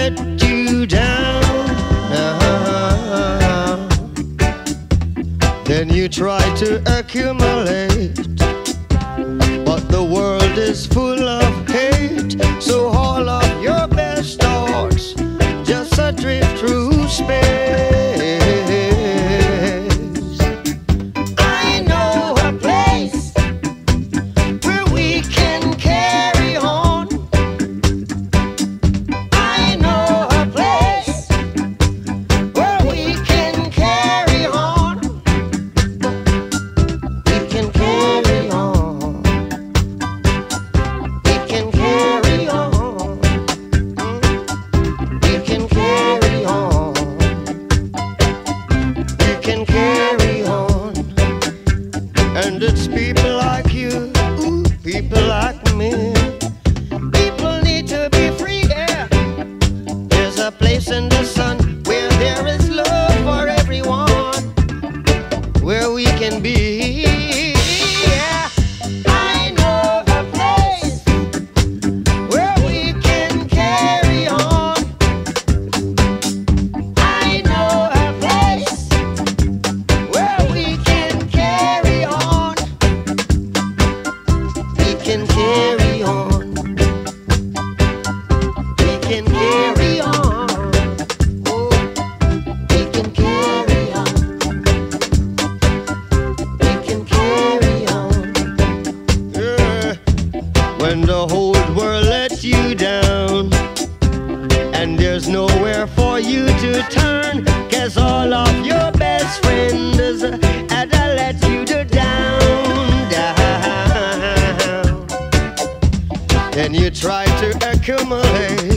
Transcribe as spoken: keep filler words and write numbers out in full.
let you down, then you try to accumulate, but the world is full of hate. So all of your best thoughts just adrift through space. I know a place where we can carry on. I know a place where we can carry on. We can carry on. We can carry on. We can carry on. We can carry on. And it's people like you, ooh, people like me. People need to be free, yeah. There's a place in the sun where there is love for everyone, where we can be, yeah. I know a place where we can carry on. I know a place where we can carry on. We can carry on. We can carry on. Oh, we can carry on. We can carry on. Yeah. When the whole world lets you down and there's nowhere for you to turn, 'cause all of your best friends had to let you down, down. Then you try to accumulate,